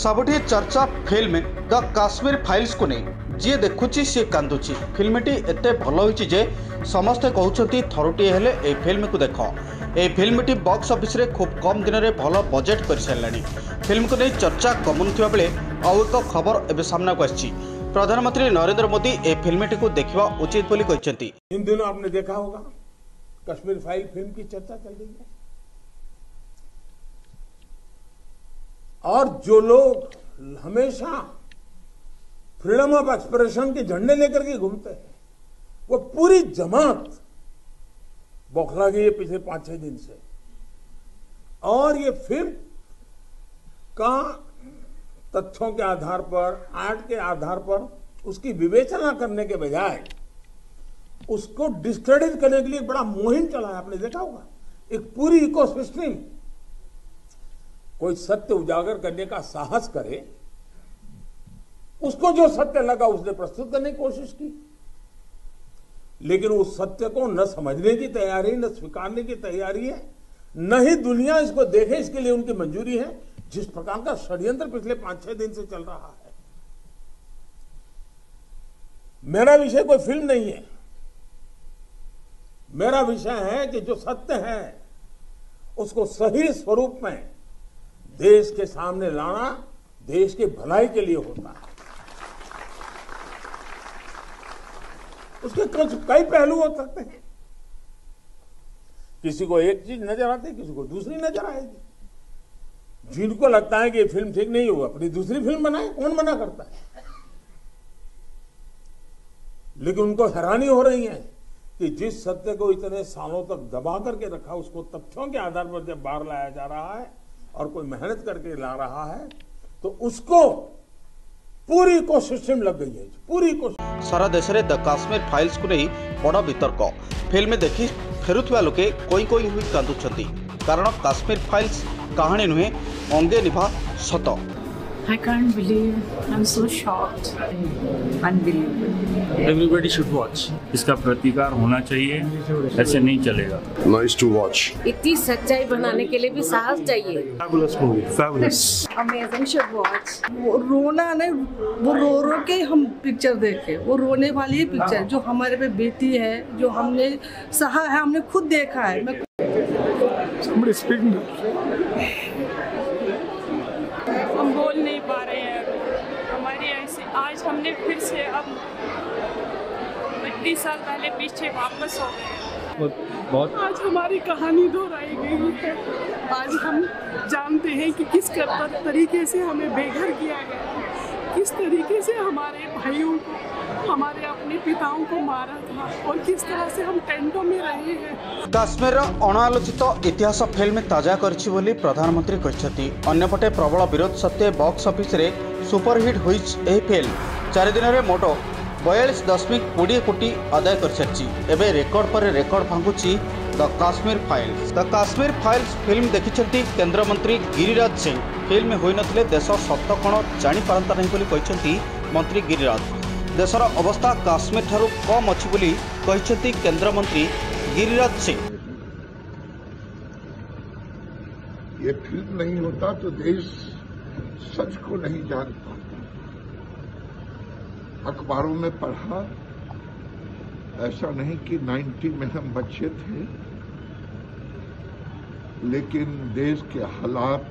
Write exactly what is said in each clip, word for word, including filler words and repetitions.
सबुठी चर्चा film the Kashmir files को नहीं जी देखुची सी कांदुची। फिल्मटी एते भल होईची जे समस्ते कहउछंती थरुटिए हेले ए फिल्म को देख। ए फिल्मटी बॉक्स ऑफिस रे खूब कम दिन में भल बजेट कर साराणी। फिल्म को नहीं चर्चा कमुनुवा बेले आउ एक खबर एबे सामना को आछि। प्रधानमंत्री नरेंद्र मोदी ए फिल्मटी को देखा उचित बोली कहते। इन दिनों आपने देखा होगा कश्मीर फाइल फिल्म की चर्चा चल रही है और जो लोग हमेशा फ्रीडम ऑफ एक्सप्रेशन के झंडे लेकर के घूमते हैं वो पूरी जमात बौखला गई है पिछले पांच छह दिन से। और ये फिल्म का तथ्यों के आधार पर आर्ट के आधार पर उसकी विवेचना करने के बजाय उसको डिस्क्रेडिट करने के लिए बड़ा मुहिम चला है। आपने देखा होगा एक पूरी इकोसिस्टम कोई सत्य उजागर करने का साहस करे, उसको जो सत्य लगा उसने प्रस्तुत करने की कोशिश की, लेकिन उस सत्य को न समझने की तैयारी न स्वीकारने की तैयारी है, न ही दुनिया इसको देखे इसके लिए उनकी मंजूरी है। जिस प्रकार का षड्यंत्र पिछले पांच छह दिन से चल रहा है। मेरा विषय कोई फिल्म नहीं है, मेरा विषय है कि जो सत्य है उसको सही स्वरूप में देश के सामने लाना देश की भलाई के लिए होता है। उसके कुछ कई पहलू हो सकते हैं, किसी को एक चीज नजर आती है, किसी को दूसरी नजर आएगी। जिनको लगता है कि ये फिल्म ठीक नहीं हो अपनी दूसरी फिल्म बनाए, कौन मना करता है। लेकिन उनको हैरानी हो रही है कि जिस सत्य को इतने सालों तक दबा करके रखा उसको तथ्यों के आधार पर जब बाहर लाया जा रहा है और कोई मेहनत करके ला रहा है तो उसको पूरी इकोसिस्टम लग गई है। पूरी कोशिश सारा देश में द काश्मीर फाइल्स को नहीं बड़ वितर्क। फिल्म देखी फेरुवा लोके कोई कोई हुई कांदुछंती, कारण काश्मीर फाइल्स कहानी नुहे अंगे निभा सत। I can't believe. I'm so shocked. Unbelievable. Everybody should watch. इसका प्रतिकार होना चाहिए, ऐसे नहीं चलेगा। Nice to watch. इतनी सच्चाई बनाने के लिए भी साहस चाहिए। Fabulous movie, fabulous. Amazing, should watch. वो रोना नहीं, वो रो रो के हम पिक्चर देखे, वो रोने वाली पिक्चर जो हमारे पे बीती है, जो हमने सहा है, हमने खुद देखा है। मैं Somebody speaking. हम बोल नहीं पा रहे हैं। हमारी ऐसे आज हमने फिर से अब इतनी साल पहले पीछे वापस हो गए। बहुत आज हमारी कहानी दोहराई गई है। आज हम जानते हैं कि किस तरीके से हमें बेघर किया गया, किस तरीके से हमारे भाइयों को, हमारे अपने पिताओं को मारा था और किस तरह से हम टेंटों में रहे हैं। काश्मीर अनालोचित इतिहास फिल्म ताजा करछि बोली प्रधानमंत्री कहते। अन्यपटे प्रबल विरोध सत्वे बॉक्स ऑफिस रे सुपरहिट हुई यह फिल्म चार दिन में मोट बयालीस दशमिक कोड़े कोटी आदाय कर सारी। एवं रेकर्ड पर रेकर्ड भांगुची the Kashmir files. The Kashmir files film देखिछंती केंद्र मंत्री गिरिराज सिंह। फिल्म होई नथिले देश सत्य कण जानि पारंता नहीं बोली कहछंती मंत्री गिरिराज। देशर अवस्था काश्मीर ठारू कम अच्छी बोली कहछंती केंद्र मंत्री गिरिराज सिंह। ये फिल्म नहीं होता तो देश सच को नहीं जान पाता। अखबारों में पढ़ा, ऐसा नहीं कि नब्बे में हम बच्चे थे, लेकिन देश के हालात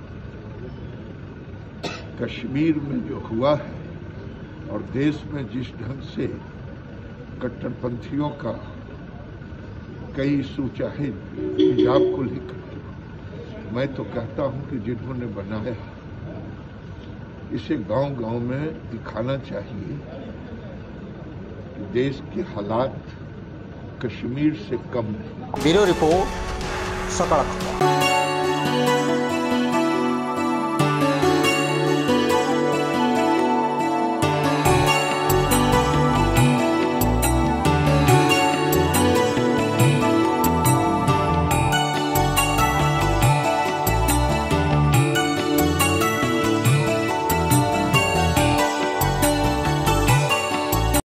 कश्मीर में जो हुआ है और देश में जिस ढंग से कट्टरपंथियों का कई इशू चाहे हिजाब को लेकर, मैं तो कहता हूं कि जिन्होंने बनाया इसे गांव-गांव में दिखाना चाहिए कि देश के हालात कश्मीर से कम नहीं। ब्यूरो रिपोर्ट, सकारात्मक।